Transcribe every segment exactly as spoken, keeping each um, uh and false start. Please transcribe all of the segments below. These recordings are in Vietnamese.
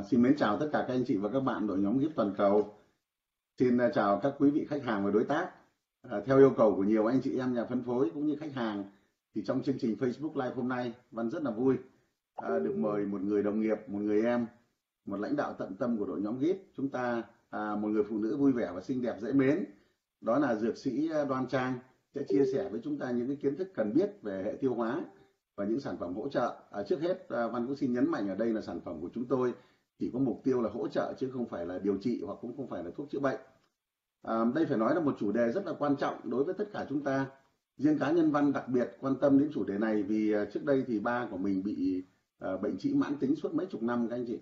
Xin mến chào tất cả các anh chị và các bạn đội nhóm giê i pê toàn cầu. Xin à, chào các quý vị khách hàng và đối tác. À, theo yêu cầu của nhiều anh chị em nhà phân phối cũng như khách hàng, thì trong chương trình Facebook Live hôm nay, Văn rất là vui à, được mời một người đồng nghiệp, một người em, một lãnh đạo tận tâm của đội nhóm giê i pê. Chúng ta à, một người phụ nữ vui vẻ và xinh đẹp dễ mến, đó là dược sĩ Đoan Trang, sẽ chia sẻ với chúng ta những cái kiến thức cần biết về hệ tiêu hóa và những sản phẩm hỗ trợ. À, trước hết à, Văn cũng xin nhấn mạnh ở đây là sản phẩm của chúng tôi chỉ có mục tiêu là hỗ trợ chứ không phải là điều trị hoặc cũng không phải là thuốc chữa bệnh. À, đây phải nói là một chủ đề rất là quan trọng đối với tất cả chúng ta. Riêng cá nhân Văn đặc biệt quan tâm đến chủ đề này vì à, trước đây thì ba của mình bị à, bệnh trĩ mãn tính suốt mấy chục năm các anh chị.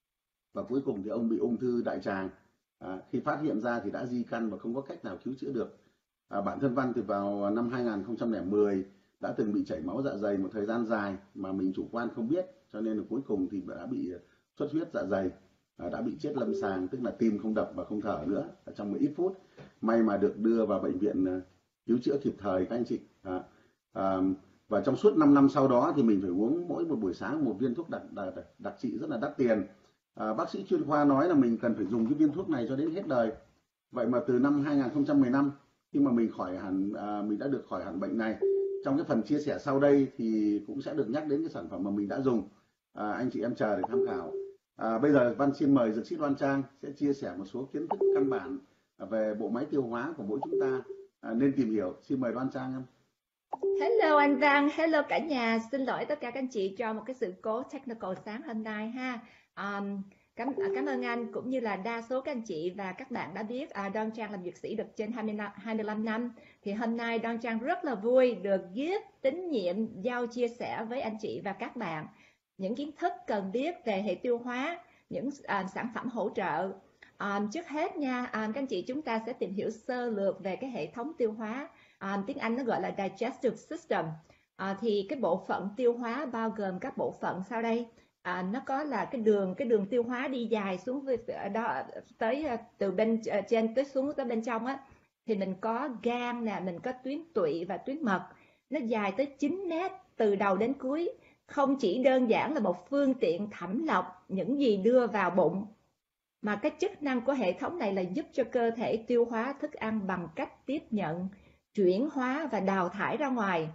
Và cuối cùng thì ông bị ung thư đại tràng. À, khi phát hiện ra thì đã di căn và không có cách nào cứu chữa được. À, bản thân Văn thì vào năm hai nghìn không trăm lẻ mười đã từng bị chảy máu dạ dày một thời gian dài mà mình chủ quan không biết, cho nên là cuối cùng thì đã bị xuất huyết dạ dày, à, đã bị chết lâm sàng, tức là tim không đập và không thở nữa ở trong một ít phút. May mà được đưa vào bệnh viện cứu chữa kịp thời các anh chị. À, à, và trong suốt năm năm sau đó thì mình phải uống mỗi một buổi sáng một viên thuốc đặc đặc, đặc trị rất là đắt tiền. À, bác sĩ chuyên khoa nói là mình cần phải dùng cái viên thuốc này cho đến hết đời. Vậy mà từ năm hai nghìn không trăm mười lăm khi mà mình khỏi hẳn, à, mình đã được khỏi hẳn bệnh này. Trong cái phần chia sẻ sau đây thì cũng sẽ được nhắc đến cái sản phẩm mà mình đã dùng. À, anh chị em chờ để tham khảo. À, bây giờ Văn xin mời dược sĩ Đoan Trang sẽ chia sẻ một số kiến thức căn bản về bộ máy tiêu hóa của mỗi chúng ta à, nên tìm hiểu. Xin mời Đoan Trang em. Hello anh Văn, hello cả nhà. Xin lỗi tất cả các anh chị cho một cái sự cố technical sáng hôm nay ha. Um, cảm cảm ơn anh cũng như là đa số các anh chị và các bạn đã biết uh, Đoan Trang làm dược sĩ được trên hai mươi lăm năm. Thì hôm nay Đoan Trang rất là vui được giúp tín nhiệm giao chia sẻ với anh chị và các bạn những kiến thức cần biết về hệ tiêu hóa, những uh, sản phẩm hỗ trợ. Um, trước hết nha, um, các anh chị chúng ta sẽ tìm hiểu sơ lược về cái hệ thống tiêu hóa. À, tiếng Anh nó gọi là digestive system. À, thì cái bộ phận tiêu hóa bao gồm các bộ phận sau đây. À, nó có là cái đường cái đường tiêu hóa đi dài xuống đó tới từ bên trên tới xuống tới bên trong á, thì mình có gan nè, mình có tuyến tụy và tuyến mật, nó dài tới chín mét từ đầu đến cuối. Không chỉ đơn giản là một phương tiện thẩm lọc những gì đưa vào bụng, mà cái chức năng của hệ thống này là giúp cho cơ thể tiêu hóa thức ăn bằng cách tiếp nhận, chuyển hóa và đào thải ra ngoài.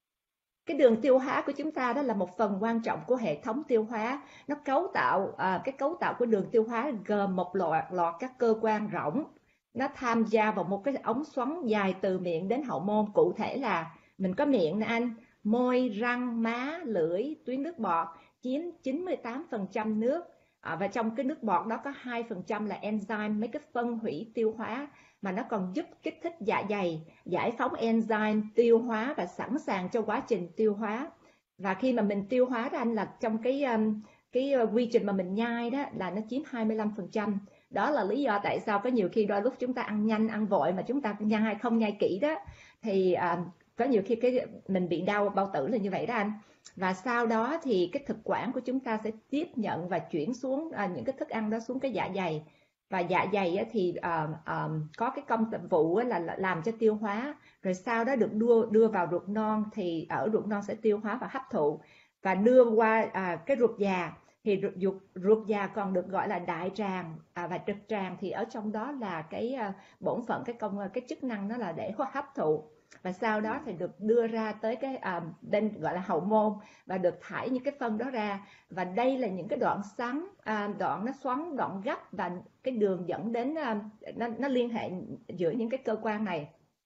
Cái đường tiêu hóa của chúng ta đó là một phần quan trọng của hệ thống tiêu hóa. Nó cấu tạo à, cái cấu tạo của đường tiêu hóa gồm một loạt loạt các cơ quan rỗng. Nó tham gia vào một cái ống xoắn dài từ miệng đến hậu môn. Cụ thể là mình có miệng nè anh, môi, răng, má, lưỡi, tuyến nước bọt chiếm chín mươi tám phần trăm nước. À, và trong cái nước bọt đó có hai phần trăm là enzyme, mấy cái phân hủy tiêu hóa, mà nó còn giúp kích thích dạ dày, giải phóng enzyme tiêu hóa và sẵn sàng cho quá trình tiêu hóa. Và khi mà mình tiêu hóa đó anh, là trong cái cái quy trình mà mình nhai đó là nó chiếm hai mươi lăm phần trăm. Đó là lý do tại sao có nhiều khi đôi lúc chúng ta ăn nhanh, ăn vội mà chúng ta nhai không nhai kỹ đó, thì à, có nhiều khi cái mình bị đau bao tử là như vậy đó anh. Và sau đó thì cái thực quản của chúng ta sẽ tiếp nhận và chuyển xuống à, những cái thức ăn đó xuống cái dạ dày. Và dạ dày thì uh, um, có cái công vụ là làm cho tiêu hóa, rồi sau đó được đưa đưa vào ruột non, thì ở ruột non sẽ tiêu hóa và hấp thụ và đưa qua uh, cái ruột già. Thì ruột ruột già còn được gọi là đại tràng uh, và trực tràng, thì ở trong đó là cái uh, bổn phận, cái công cái chức năng nó là để hấp thụ, và sau đó thì được đưa ra tới cái uh, bên gọi là hậu môn và được thải những cái phân đó ra. Và đây là những cái đoạn xoắn, uh, đoạn nó xoắn, đoạn gấp, và cái đường dẫn đến uh, nó, nó liên hệ giữa những cái cơ quan này.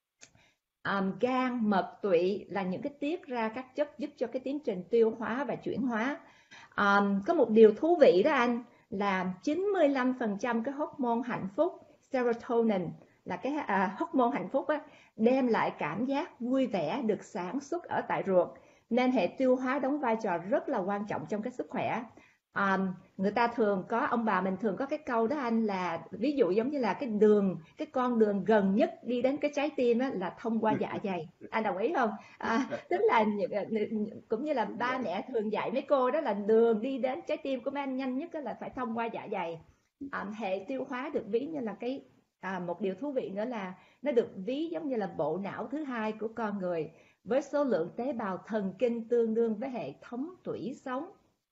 Um, gan, mật, tụy là những cái tiết ra các chất giúp cho cái tiến trình tiêu hóa và chuyển hóa. Um, có một điều thú vị đó anh, là chín mươi lăm phần trăm cái hormone hạnh phúc serotonin, là cái uh, hormone hạnh phúc á, đem lại cảm giác vui vẻ, được sản xuất ở tại ruột. Nên hệ tiêu hóa đóng vai trò rất là quan trọng trong cái sức khỏe. Um, người ta thường có, ông bà mình thường có cái câu đó anh, là ví dụ giống như là cái đường cái con đường gần nhất đi đến cái trái tim á, là thông qua dạ dày. Anh đồng ý không? À, tức là cũng như là ba mẹ thường dạy mấy cô đó, là đường đi đến trái tim của mấy anh nhanh nhất là phải thông qua dạ dày. Um, hệ tiêu hóa được ví như là cái à, một điều thú vị nữa là nó được ví giống như là bộ não thứ hai của con người, với số lượng tế bào thần kinh tương đương với hệ thống tủy sống.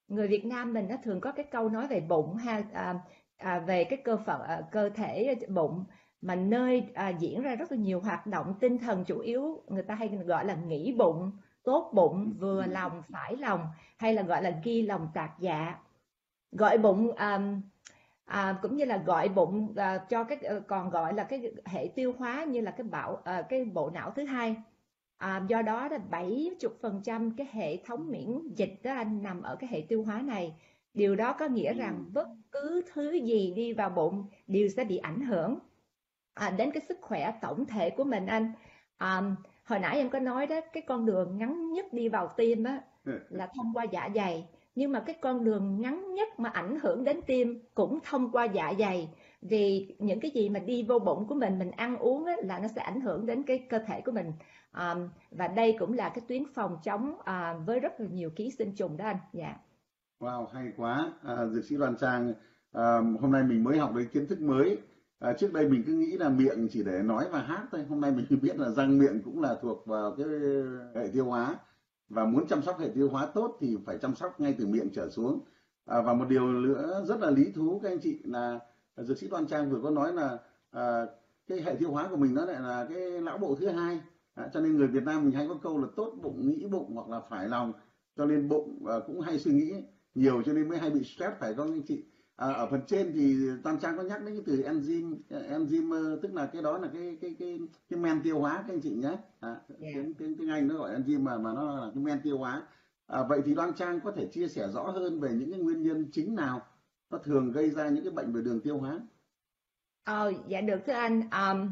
người Việt Nam mình nó thường có cái câu nói về bụng ha, à, à, về cái cơ phận à, cơ thể bụng, mà nơi à, diễn ra rất là nhiều hoạt động tinh thần, chủ yếu người ta hay gọi là nghĩ bụng, tốt bụng, vừa lòng, phải lòng, hay là gọi là ghi lòng tạc dạ. Gọi bụng à, à, cũng như là gọi bụng à, cho cái còn gọi là cái hệ tiêu hóa, như là cái bảo à, cái bộ não thứ hai. À, do đó là bảy mươi phần trăm cái hệ thống miễn dịch đó anh nằm ở cái hệ tiêu hóa này. Điều đó có nghĩa rằng bất cứ thứ gì đi vào bụng đều sẽ bị ảnh hưởng à, đến cái sức khỏe tổng thể của mình anh. À, hồi nãy em có nói đó, cái con đường ngắn nhất đi vào tim á là thông qua dạ dày, nhưng mà cái con đường ngắn nhất mà ảnh hưởng đến tim cũng thông qua dạ dày, vì những cái gì mà đi vô bụng của mình, mình ăn uống á, là nó sẽ ảnh hưởng đến cái cơ thể của mình. À, và đây cũng là cái tuyến phòng chống à, với rất là nhiều ký sinh trùng đó anh. Dạ. Wow, hay quá. À, dược sĩ Đoàn Trang, à, hôm nay mình mới học được kiến thức mới. À, trước đây mình cứ nghĩ là miệng chỉ để nói và hát thôi. Hôm nay mình biết là răng miệng cũng là thuộc vào cái hệ tiêu hóa. Và muốn chăm sóc hệ tiêu hóa tốt thì phải chăm sóc ngay từ miệng trở xuống. À, và một điều nữa rất là lý thú các anh chị là dược sĩ Đoàn Trang vừa có nói là à, cái hệ tiêu hóa của mình nó lại là cái não bộ thứ hai. À, cho nên người Việt Nam mình hay có câu là tốt bụng nghĩ bụng hoặc là phải lòng, cho nên bụng à, cũng hay suy nghĩ nhiều, cho nên mới hay bị stress, phải không anh chị? À, ở phần trên thì Toàn Trang có nhắc đến cái từ enzyme, enzyme tức là cái đó là cái cái cái cái men tiêu hóa các anh chị nhé. À, Yeah. tiếng tiếng tiếng Anh nó gọi enzyme mà mà nó là cái men tiêu hóa. À, vậy thì Đoan Trang có thể chia sẻ rõ hơn về những cái nguyên nhân chính nào nó thường gây ra những cái bệnh về đường tiêu hóa? Ờ, dạ được thưa anh. Um,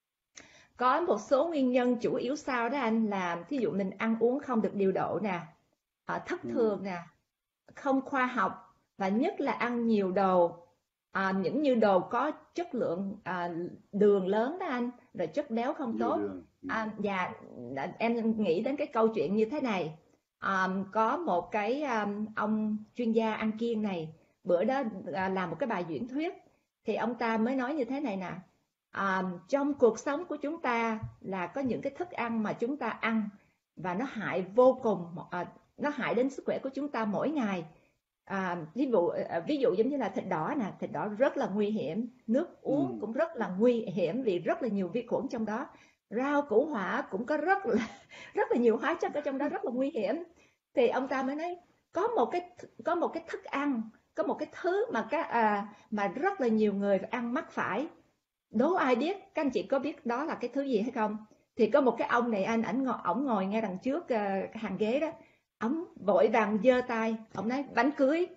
có một số nguyên nhân chủ yếu sau đó anh, là thí dụ mình ăn uống không được điều độ nè, à, thất Ừ. thường nè, không khoa học, và nhất là ăn nhiều đồ, à, những như đồ có chất lượng à, đường lớn đó anh, rồi chất béo không Nhiều tốt. đường. Ừ. À, và em nghĩ đến cái câu chuyện như thế này. À, có một cái um, ông chuyên gia ăn kiêng này, bữa đó à, làm một cái bài diễn thuyết, thì ông ta mới nói như thế này nè. À, trong cuộc sống của chúng ta là có những cái thức ăn mà chúng ta ăn và nó hại vô cùng, à, nó hại đến sức khỏe của chúng ta mỗi ngày. À, ví dụ ví dụ giống như là thịt đỏ nè, thịt đỏ rất là nguy hiểm, nước uống Ừ. cũng rất là nguy hiểm vì rất là nhiều vi khuẩn trong đó, rau củ quả cũng có rất là rất là nhiều hóa chất ở trong đó, rất là nguy hiểm. Thì ông ta mới nói có một cái có một cái thức ăn, có một cái thứ mà các à, mà rất là nhiều người ăn mắc phải. Đố ai biết? Các anh chị có biết đó là cái thứ gì hay không? Thì có một cái ông này anh, ảnh ngồi, ổng ngồi ngay đằng trước uh, hàng ghế đó, ổng vội vàng giơ tay, ổng nói bánh cưới.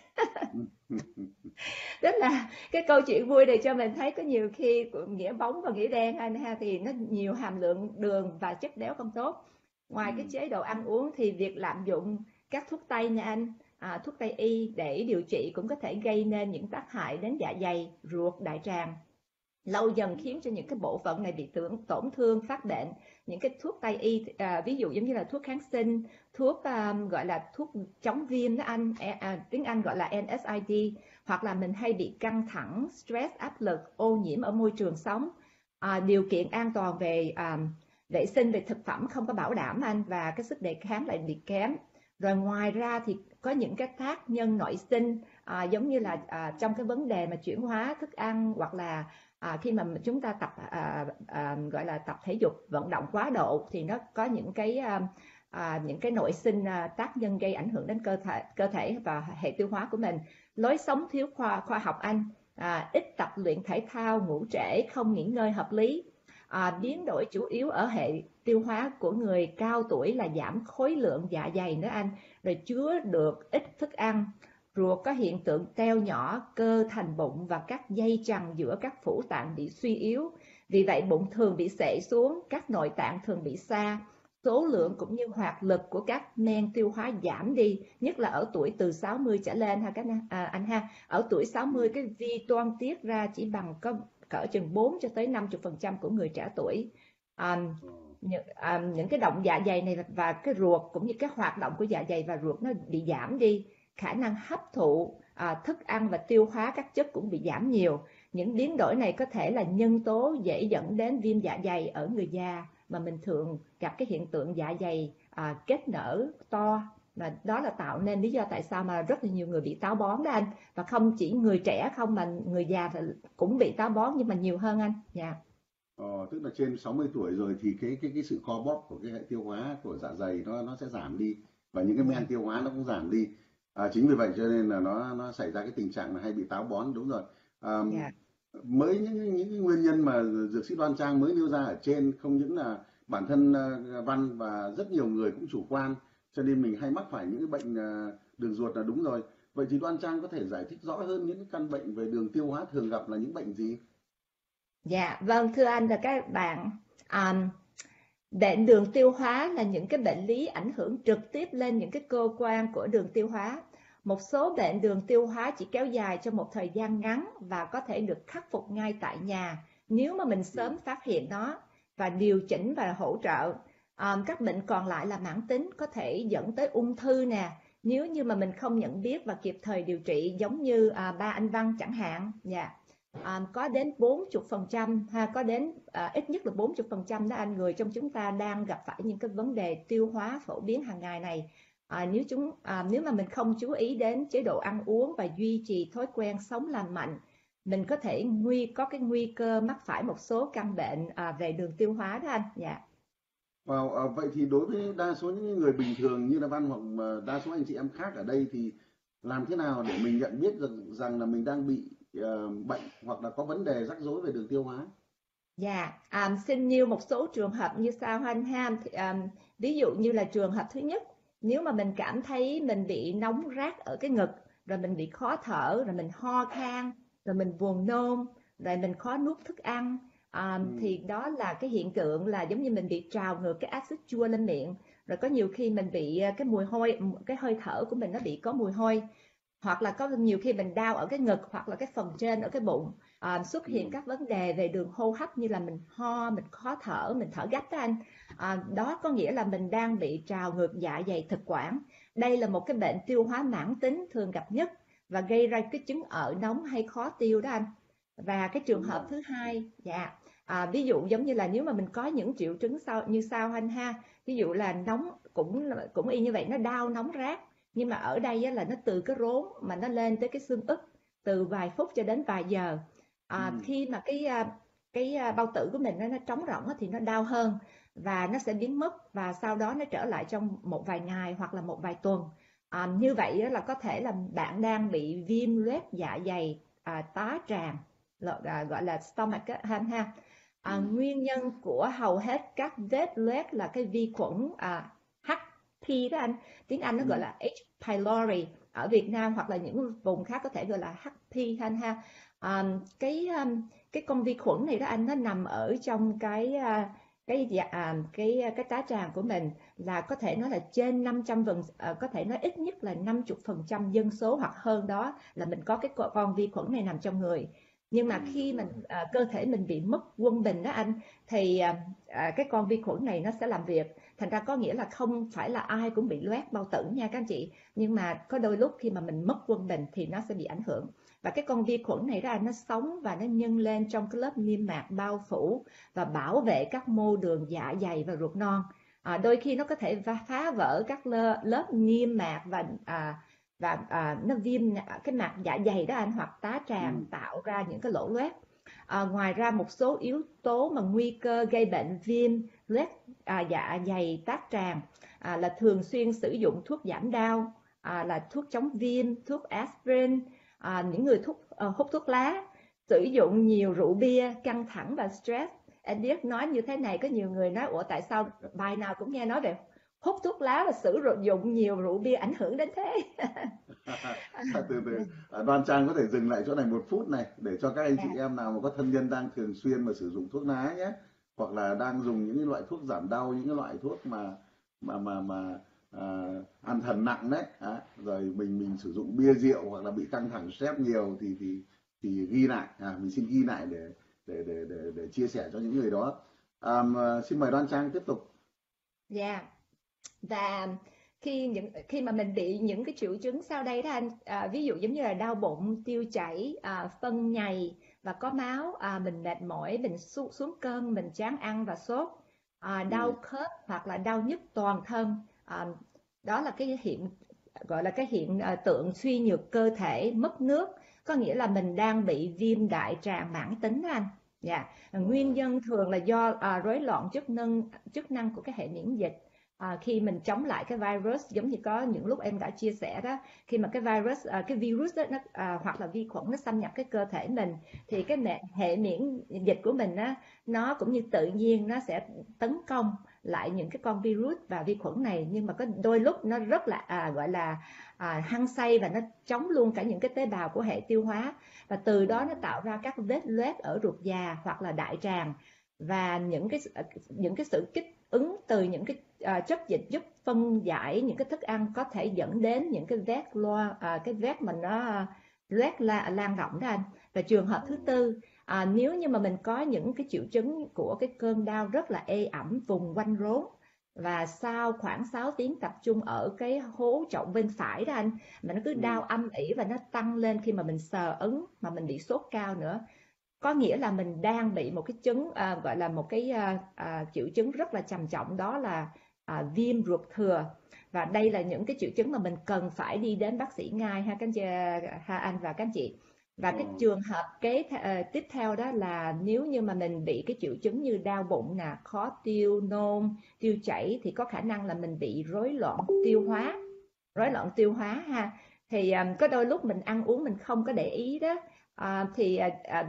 Tức là cái câu chuyện vui này cho mình thấy có nhiều khi nghĩa bóng và nghĩa đen anh ha, thì nó nhiều hàm lượng đường và chất béo không tốt. Ngoài cái chế độ ăn uống thì việc lạm dụng các thuốc tây nha anh, à, thuốc tây y để điều trị cũng có thể gây nên những tác hại đến dạ dày, ruột, đại tràng, lâu dần khiến cho những cái bộ phận này bị tưởng, tổn thương, phát bệnh. Những cái thuốc tây y à, ví dụ giống như là thuốc kháng sinh, thuốc à, gọi là thuốc chống viêm đó anh, à, tiếng Anh gọi là en ét i đê, hoặc là mình hay bị căng thẳng, stress, áp lực, ô nhiễm ở môi trường sống, à, điều kiện an toàn về à, vệ sinh, về thực phẩm không có bảo đảm anh, và cái sức đề kháng lại bị kém. Rồi ngoài ra thì có những cái tác nhân nội sinh, à, giống như là à, trong cái vấn đề mà chuyển hóa thức ăn, hoặc là À, khi mà chúng ta tập à, à, gọi là tập thể dục vận động quá độ thì nó có những cái à, à, những cái nội sinh à, tác nhân gây ảnh hưởng đến cơ thể cơ thể và hệ tiêu hóa của mình. Lối sống thiếu khoa khoa học anh, à, ít tập luyện thể thao, ngủ trễ, không nghỉ ngơi hợp lý, à, biến đổi chủ yếu ở hệ tiêu hóa của người cao tuổi là giảm khối lượng dạ dày nữa anh, rồi chứa được ít thức ăn. Ruột có hiện tượng teo nhỏ, cơ thành bụng và các dây chằng giữa các phủ tạng bị suy yếu. Vì vậy bụng thường bị xệ xuống, các nội tạng thường bị xa. Số lượng cũng như hoạt lực của các men tiêu hóa giảm đi, nhất là ở tuổi từ sáu mươi trở lên ha các à, anh ha. Ở tuổi sáu mươi cái vi toan tiết ra chỉ bằng có cỡ chừng bốn cho tới năm mươi phần trăm của người trẻ tuổi. À, những, à, những cái động dạ dày này và cái ruột cũng như cái hoạt động của dạ dày và ruột nó bị giảm đi. Khả năng hấp thụ à, thức ăn và tiêu hóa các chất cũng bị giảm nhiều. Những biến đổi này có thể là nhân tố dễ dẫn đến viêm dạ dày ở người già, mà mình thường gặp cái hiện tượng dạ dày à, kết nở to và đó là tạo nên lý do tại sao mà rất là nhiều người bị táo bón đó anh, và không chỉ người trẻ không mà người già thì cũng bị táo bón nhưng mà nhiều hơn anh. Dạ. Ờ, tức là trên sáu mươi tuổi rồi thì cái cái cái sự co bóp của cái hệ tiêu hóa của dạ dày nó nó sẽ giảm đi, và những cái Dạ. men tiêu hóa nó cũng giảm đi. À, chính vì vậy cho nên là nó nó xảy ra cái tình trạng là hay bị táo bón, đúng rồi. À, Dạ. mới những những cái nguyên nhân mà dược sĩ Đoan Trang mới nêu ra ở trên không những là bản thân ờ, Văn và rất nhiều người cũng chủ quan, cho nên mình hay mắc phải những cái bệnh ờ, đường ruột là đúng rồi. Vậy thì Đoan Trang có thể giải thích rõ hơn những cái căn bệnh về đường tiêu hóa thường gặp là những bệnh gì? Dạ, vâng, thưa anh và các bạn, um, bệnh đường tiêu hóa là những cái bệnh lý ảnh hưởng trực tiếp lên những cái cơ quan của đường tiêu hóa. Một số bệnh đường tiêu hóa chỉ kéo dài trong một thời gian ngắn và có thể được khắc phục ngay tại nhà nếu mà mình Ừ. sớm phát hiện nó và điều chỉnh và hỗ trợ. Um, các bệnh còn lại là mãn tính, có thể dẫn tới ung thư nè, nếu như mà mình không nhận biết và kịp thời điều trị, giống như à, ba anh Văn chẳng hạn. Dạ. À, có đến bốn mươi phần trăm ha, có đến à, ít nhất là bốn mươi phần trăm đó anh, người trong chúng ta đang gặp phải những cái vấn đề tiêu hóa phổ biến hàng ngày này. À, nếu chúng à, nếu mà mình không chú ý đến chế độ ăn uống và duy trì thói quen sống lành mạnh, mình có thể nguy có cái nguy cơ mắc phải một số căn bệnh à, về đường tiêu hóa đó anh. Dạ. Wow, à, vậy thì đối với đa số những người bình thường như là Văn hoặc mà đa số anh chị em khác ở đây thì làm thế nào để mình nhận biết rằng, rằng là mình đang bị ờ, bệnh hoặc là có vấn đề rắc rối về đường tiêu hóa? Dạ, à, xin nêu một số trường hợp như sau anh ha. Thì, à, ví dụ như là trường hợp thứ nhất, nếu mà mình cảm thấy mình bị nóng rát ở cái ngực, rồi mình bị khó thở, rồi mình ho khan, rồi mình buồn nôn, rồi mình khó nuốt thức ăn, à, Ừ. thì đó là cái hiện tượng là giống như mình bị trào ngược cái axit chua lên miệng. Rồi có nhiều khi mình bị à, cái mùi hôi, cái hơi thở của mình nó bị có mùi hôi, hoặc là có nhiều khi mình đau ở cái ngực hoặc là cái phần trên ở cái bụng, à, xuất hiện Ừ. các vấn đề về đường hô hấp như là mình ho, mình khó thở, mình thở gấp đó anh. À, đó có nghĩa là mình đang bị trào ngược dạ dày thực quản. Đây là một cái bệnh tiêu hóa mãn tính thường gặp nhất và gây ra cái chứng ở nóng hay khó tiêu đó anh. Và cái trường Đúng hợp rồi. thứ hai, dạ, à, ví dụ giống như là nếu mà mình có những triệu chứng sau như sau anh ha, ví dụ là nóng, cũng cũng y như vậy, nó đau nóng rát, nhưng mà ở đây á, là nó từ cái rốn mà nó lên tới cái xương ức, từ vài phút cho đến vài giờ. À, Ừ. khi mà cái à, cái à, bao tử của mình nó, nó trống rỗng á, thì nó đau hơn và nó sẽ biến mất, và sau đó nó trở lại trong một vài ngày hoặc là một vài tuần. À, như vậy á, là có thể là bạn đang bị viêm loét dạ dày, à, tá tràng, gọi là, gọi là stomach á, ha ha. À, Ừ. nguyên nhân của hầu hết các vết loét là cái vi khuẩn à, hát pê đó anh, tiếng Anh nó gọi Ừ. là H. pylori, ở Việt Nam hoặc là những vùng khác có thể gọi là hát pê ha anh ha. À, cái um, cái con vi khuẩn này đó anh, nó nằm ở trong cái à, cái dạ, à, cái cái tá tràng của mình, là có thể nói là trên năm trăm phần, à, có thể nói ít nhất là năm mươi phần trăm dân số hoặc hơn đó là mình có cái con vi khuẩn này nằm trong người. Nhưng Ừ. mà khi Đúng mình rồi. à, cơ thể mình bị mất quân bình đó anh, thì à, à, cái con vi khuẩn này nó sẽ làm việc. Thành ra có nghĩa là không phải là ai cũng bị loét bao tử nha các anh chị, nhưng mà có đôi lúc khi mà mình mất quân bình thì nó sẽ bị ảnh hưởng. Và cái con vi khuẩn này đó nó sống và nó nhân lên trong cái lớp niêm mạc bao phủ và bảo vệ các mô đường dạ dày và ruột non. À, đôi khi nó có thể phá vỡ các lớp niêm mạc và à, và à, nó viêm cái mạc dạ dày đó anh, hoặc tá tràng, Ừ. tạo ra những cái lỗ loét. À, ngoài ra một số yếu tố mà nguy cơ gây bệnh viêm loét à, dạ dày tác tràng à, là thường xuyên sử dụng thuốc giảm đau, à, là thuốc chống viêm, thuốc aspirin, à, những người thuốc à, hút thuốc lá, sử dụng nhiều rượu bia, căng thẳng và stress. Em biết nói như thế này có nhiều người nói ủa tại sao bài nào cũng nghe nói về hút thuốc lá và sử dụng nhiều rượu bia ảnh hưởng đến thế. Từ từ, à, Đoan Trang có thể dừng lại chỗ này một phút này để cho các anh Dạ. chị em nào mà có thân nhân đang thường xuyên mà sử dụng thuốc lá nhé, hoặc là đang dùng những cái loại thuốc giảm đau, những cái loại thuốc mà mà mà mà à, an thần nặng đấy, à, rồi mình mình sử dụng bia rượu hoặc là bị căng thẳng stress nhiều thì thì thì ghi lại, à, mình xin ghi lại để để để để, để chia sẻ cho những người đó. À, mà xin mời Đoan Trang tiếp tục. Dạ. Và khi những khi mà mình bị những cái triệu chứng sau đây đó anh, à, ví dụ giống như là đau bụng, tiêu chảy, à, phân nhầy và có máu, à, mình mệt mỏi, mình su xuống cơn, mình chán ăn và sốt, à, đau Ừ. khớp hoặc là đau nhức toàn thân, à, Đó là cái hiện gọi là cái hiện à, tượng suy nhược cơ thể, mất nước, có nghĩa là mình đang bị viêm đại tràng mãn tính đó anh. Dạ. Nguyên nhân thường là do à, rối loạn chức năng chức năng của cái hệ miễn dịch. À, khi mình chống lại cái virus, giống như có những lúc em đã chia sẻ đó, khi mà cái virus à, cái virus đó, nó à, hoặc là vi khuẩn nó xâm nhập cái cơ thể mình, thì cái mẹ- hệ miễn dịch của mình á, nó cũng như tự nhiên nó sẽ tấn công lại những cái con virus và vi khuẩn này, nhưng mà có đôi lúc nó rất là à, gọi là à, hăng say, và nó chống luôn cả những cái tế bào của hệ tiêu hóa, và từ đó nó tạo ra các vết loét ở ruột già hoặc là đại tràng, và những cái những cái sự kích ứng từ những cái à, chất dịch giúp phân giải những cái thức ăn có thể dẫn đến những cái vết loa à, cái vết mà nó loét la, lan rộng đó anh. Và trường hợp thứ tư, à, nếu như mà mình có những cái triệu chứng của cái cơn đau rất là ê ẩm vùng quanh rốn, và sau khoảng sáu tiếng tập trung ở cái hố trọng bên phải đó anh, mà nó cứ đau âm ỉ và nó tăng lên khi mà mình sờ ấn, mà mình bị sốt cao nữa, có nghĩa là mình đang bị một cái chứng à, gọi là một cái à, à, triệu chứng rất là trầm trọng, đó là à, viêm ruột thừa. Và đây là những cái triệu chứng mà mình cần phải đi đến bác sĩ ngay ha các anh chị, ha anh và các anh chị. Và cái trường hợp kế uh, tiếp theo đó là nếu như mà mình bị cái triệu chứng như đau bụng nè, khó tiêu, nôn, tiêu chảy, thì có khả năng là mình bị rối loạn tiêu hóa, rối loạn tiêu hóa ha. Thì um, có đôi lúc mình ăn uống mình không có để ý đó, à, thì à, à,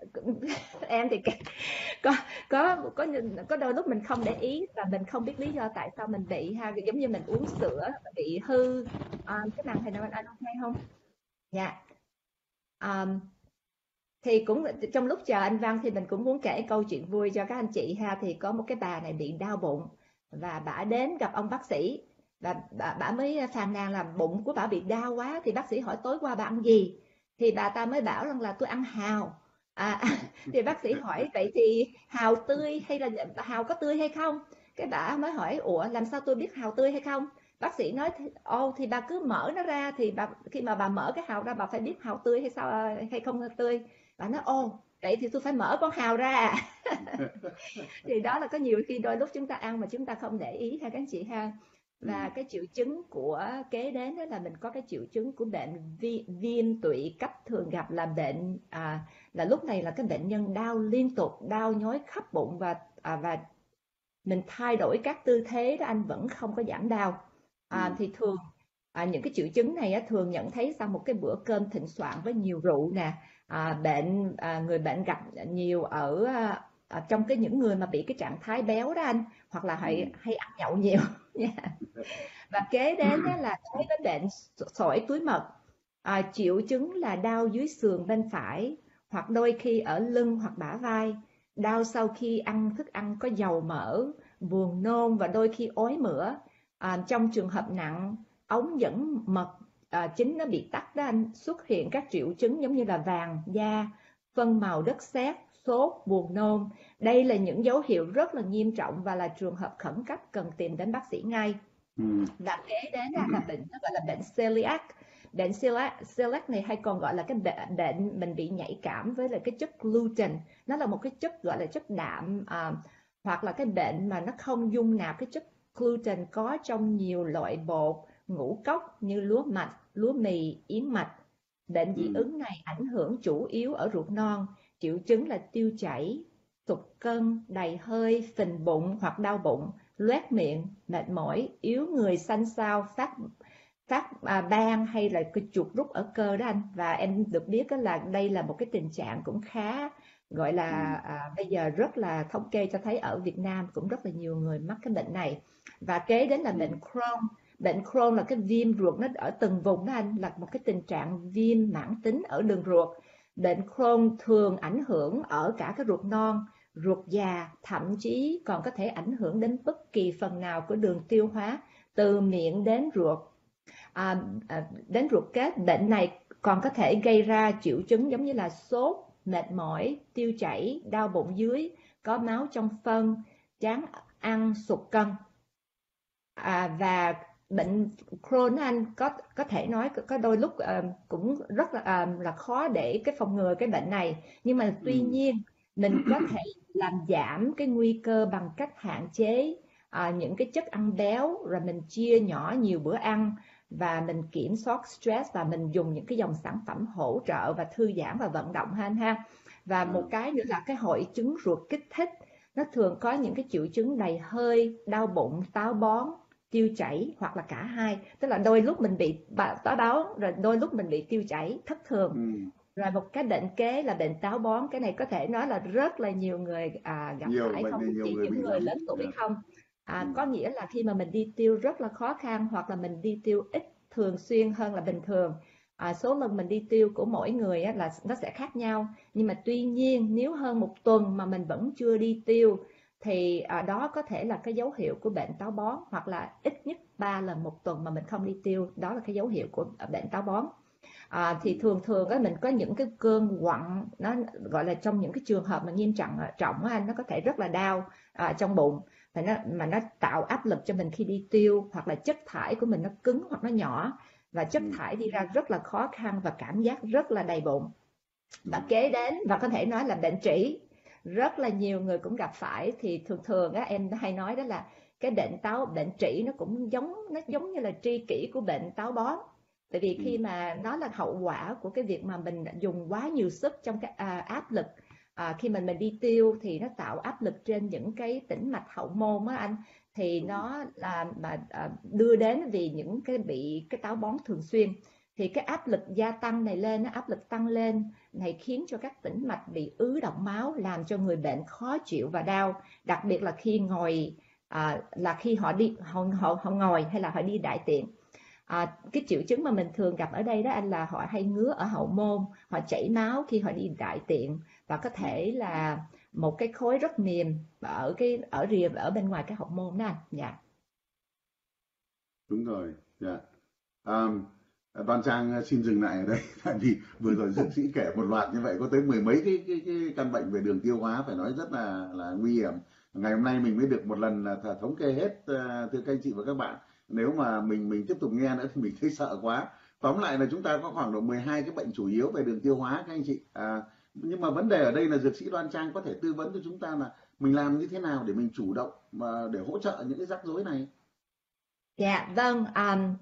em thì có có có có đôi lúc mình không để ý và mình không biết lý do tại sao mình bị ha, giống như mình uống sữa bị hư. À, cái màn hình nào anh anh hay không? Dạ. Um, thì cũng trong lúc chờ anh Văn thì mình cũng muốn kể câu chuyện vui cho các anh chị ha. Thì có một cái bà này bị đau bụng và bà đến gặp ông bác sĩ, và bà, bà mới phàn nàn là bụng của bà bị đau quá. Thì bác sĩ hỏi tối qua bà ăn gì, thì bà ta mới bảo rằng là tôi ăn hào. À, thì bác sĩ hỏi vậy thì hào tươi hay là hào có tươi hay không? Cái bà mới hỏi ủa làm sao tôi biết hào tươi hay không? Bác sĩ nói ồ thì bà cứ mở nó ra, thì bà, khi mà bà mở cái hào ra bà phải biết hào tươi hay sao hay không tươi. Bà nói ồ vậy thì tôi phải mở con hào ra. Thì đó là có nhiều khi đôi lúc chúng ta ăn mà chúng ta không để ý ha các anh chị ha. Và cái triệu chứng của kế đến đó là mình có cái triệu chứng của bệnh vi, viêm tụy cấp, thường gặp là bệnh à, là lúc này là cái bệnh nhân đau liên tục, đau nhói khắp bụng, và à, và mình thay đổi các tư thế đó anh vẫn không có giảm đau. À, thì thường à, những cái triệu chứng này á, thường nhận thấy sau một cái bữa cơm thịnh soạn với nhiều rượu nè. À, bệnh à, người bệnh gặp nhiều ở à, trong cái những người mà bị cái trạng thái béo đó anh, hoặc là hay hay ăn nhậu nhiều nha. Và kế đến đó là đối với bệnh sỏi túi mật, à, triệu chứng là đau dưới sườn bên phải, hoặc đôi khi ở lưng hoặc bả vai, đau sau khi ăn thức ăn có dầu mỡ, buồn nôn và đôi khi ói mửa. À, trong trường hợp nặng, ống dẫn mật à, chính nó bị tắc đó anh, xuất hiện các triệu chứng giống như là vàng da, phân màu đất sét, sốt, buồn nôn. Đây là những dấu hiệu rất là nghiêm trọng và là trường hợp khẩn cấp cần tìm đến bác sĩ ngay. Và kế đến là, là bệnh nó gọi là bệnh celiac. Bệnh celiac, celiac này hay còn gọi là cái bệnh, bệnh mình bị nhạy cảm với là cái chất gluten. Nó là một cái chất gọi là chất đạm, à, hoặc là cái bệnh mà nó không dung nạp cái chất gluten có trong nhiều loại bột ngũ cốc như lúa mạch, lúa mì, yến mạch. Bệnh dị ứng này ảnh hưởng chủ yếu ở ruột non. Triệu chứng là tiêu chảy, sụt cân, đầy hơi, phình bụng hoặc đau bụng, loét miệng, mệt mỏi, yếu người, xanh xao, phát phát à, ban hay là cái chuột rút ở cơ đó anh. Và em được biết đó là đây là một cái tình trạng cũng khá gọi là à, bây giờ rất là thống kê cho thấy ở Việt Nam cũng rất là nhiều người mắc cái bệnh này. Và kế đến là bệnh Crohn. Bệnh Crohn là cái viêm ruột nó ở từng vùng đó anh, là một cái tình trạng viêm mãn tính ở đường ruột. Bệnh Crohn thường ảnh hưởng ở cả cái ruột non, ruột già, thậm chí còn có thể ảnh hưởng đến bất kỳ phần nào của đường tiêu hóa, từ miệng đến ruột, à, à, đến ruột kết. Bệnh này còn có thể gây ra triệu chứng giống như là sốt, mệt mỏi, tiêu chảy, đau bụng dưới, có máu trong phân, chán ăn, sụt cân. À, và bệnh Crohn anh có có thể nói có đôi lúc uh, cũng rất là uh, là khó để cái phòng ngừa cái bệnh này, nhưng mà tuy nhiên mình có thể làm giảm cái nguy cơ bằng cách hạn chế à, những cái chất ăn béo, rồi mình chia nhỏ nhiều bữa ăn, và mình kiểm soát stress, và mình dùng những cái dòng sản phẩm hỗ trợ và thư giãn và vận động ha anh ha. Và một cái nữa là cái hội chứng ruột kích thích, nó thường có những cái triệu chứng đầy hơi, đau bụng, táo bón, tiêu chảy, hoặc là cả hai. Tức là đôi lúc mình bị táo bón, rồi đôi lúc mình bị tiêu chảy thất thường. Ừ. Rồi một cái bệnh kế là bệnh táo bón. Cái này có thể nói là rất là nhiều người à, gặp Nhiều phải, bệnh không này, nhiều chỉ người những bị người lắm. lớn tuổi Yeah. không. À, Ừ. có nghĩa là khi mà mình đi tiêu rất là khó khăn, hoặc là mình đi tiêu ít thường xuyên hơn là bình thường. À, số lần mình đi tiêu của mỗi người á, là nó sẽ khác nhau. Nhưng mà tuy nhiên nếu hơn một tuần mà mình vẫn chưa đi tiêu thì à, đó có thể là cái dấu hiệu của bệnh táo bón, hoặc là ít nhất ba lần một tuần mà mình không đi tiêu, đó là cái dấu hiệu của bệnh táo bón. À, thì thường thường á, mình có những cái cơn quặn, nó gọi là trong những cái trường hợp mà nghiêm trọng trọng á, nó có thể rất là đau à, trong bụng, và nó mà nó tạo áp lực cho mình khi đi tiêu, hoặc là chất thải của mình nó cứng hoặc nó nhỏ, và chất thải đi ra rất là khó khăn và cảm giác rất là đầy bụng. Và kế đến, và có thể nói là bệnh trĩ, rất là nhiều người cũng gặp phải. Thì thường thường á, em hay nói đó là cái bệnh táo bệnh trĩ nó cũng giống nó giống như là tri kỷ của bệnh táo bón. Tại vì khi mà nó là hậu quả của cái việc mà mình dùng quá nhiều sức trong cái à, áp lực à, khi mình mình đi tiêu, thì nó tạo áp lực trên những cái tĩnh mạch hậu môn á anh, thì nó là mà à, đưa đến vì những cái bị cái táo bón thường xuyên. Thì cái áp lực gia tăng này lên, nó áp lực tăng lên này khiến cho các tĩnh mạch bị ứ đọng máu, làm cho người bệnh khó chịu và đau, đặc biệt là khi ngồi à, là khi họ đi họ, họ, họ ngồi hay là họ đi đại tiện. À, cái triệu chứng mà mình thường gặp ở đây đó anh là họ hay ngứa ở hậu môn, họ chảy máu khi họ đi đại tiện, và có thể là một cái khối rất mềm ở cái ở rìa ở bên ngoài cái hậu môn đó anh. Dạ. Đúng rồi. Dạ. Um, Đoan Trang xin dừng lại ở đây, tại vì vừa rồi dược sĩ kể một loạt như vậy, có tới mười mấy cái, cái, cái căn bệnh về đường tiêu hóa, phải nói rất là là nguy hiểm. Ngày hôm nay mình mới được một lần là thống kê hết, uh, thưa các anh chị và các bạn. Nếu mà mình mình tiếp tục nghe nữa thì mình thấy sợ quá. Tóm lại là chúng ta có khoảng độ mười hai cái bệnh chủ yếu về đường tiêu hóa các anh chị. À, nhưng mà vấn đề ở đây là dược sĩ Đoan Trang có thể tư vấn cho chúng ta là mình làm như thế nào để mình chủ động mà để hỗ trợ những cái rắc rối này. Dạ vâng, um,